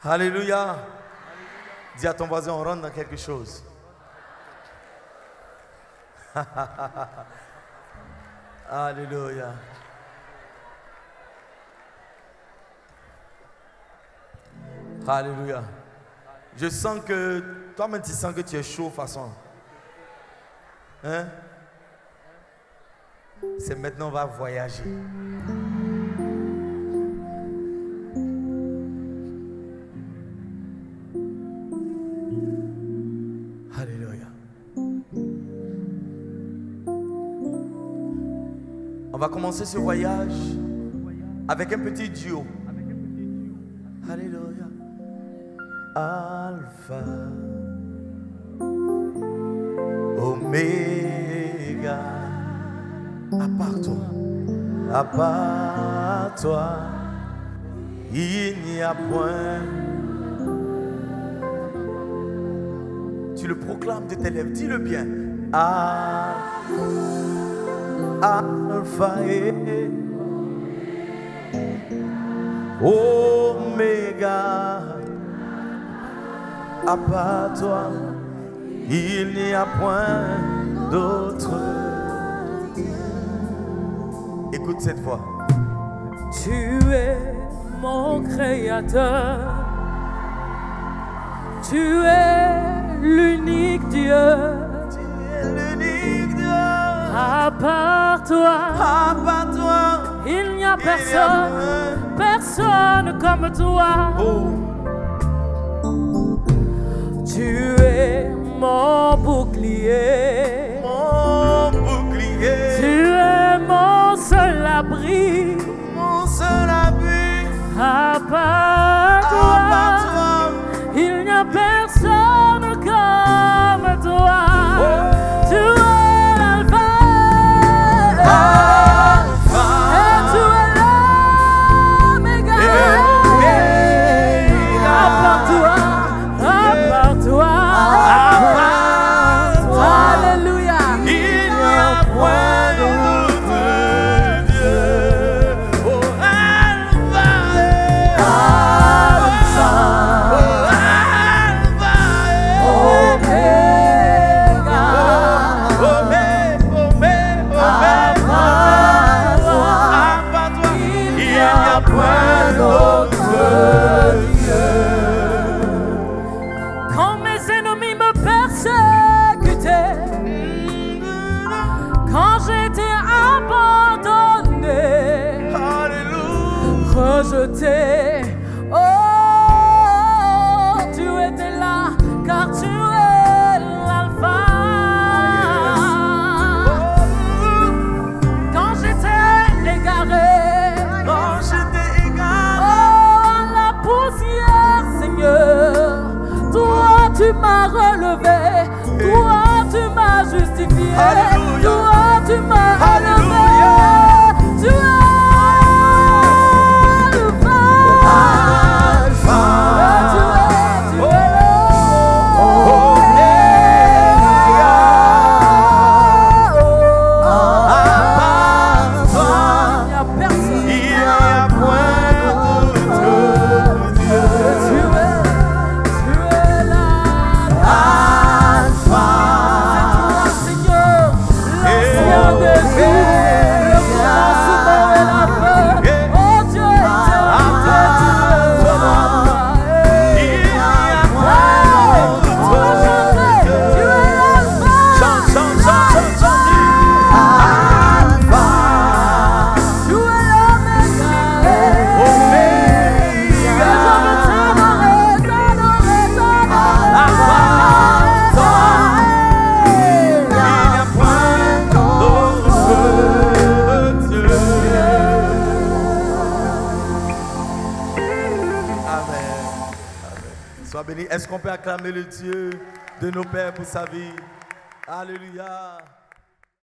Alléluia. Dis à ton voisin, on rentre dans quelque chose. Alléluia. Alléluia. Je sens que, toi-même tu sens que tu es chaud façon. Hein? C'est maintenant on va voyager. Alléluia. On va commencer ce voyage avec un petit duo. Alléluia. Alpha, Oméga, à part toi, il n'y a point. Tu le proclames de tes lèvres, dis-le bien. Alpha et Oméga, à part toi, il n'y a point d'autre. Écoute cette voix. Tu es mon créateur. Tu es l'unique Dieu. Tu es l'unique Dieu. À part toi, il n'y a personne comme toi. Oh. Tu es mon bouclier. Mon bouclier. Tu es mon seul abri. Mon seul abri. À part toi, il n'y a personne comme toi. Oh. Tu es l'alpha. Et tu es l'oméga. À part toi. Alléluia. Il n'y a point d'autre Dieu. Oh, Alpha. Quand mes ennemis me persécutaient, quand j'étais abandonné, rejeté, oh, tu étais là, car tu es l'alpha. Quand j'étais égaré, toi tu m'as relevé, toi tu m'as justifié, Alléluia. toi tu m'as élevé, tu es Alpha, tu es Sois béni. Est-ce qu'on peut acclamer le Dieu de nos pères pour sa vie? Alléluia.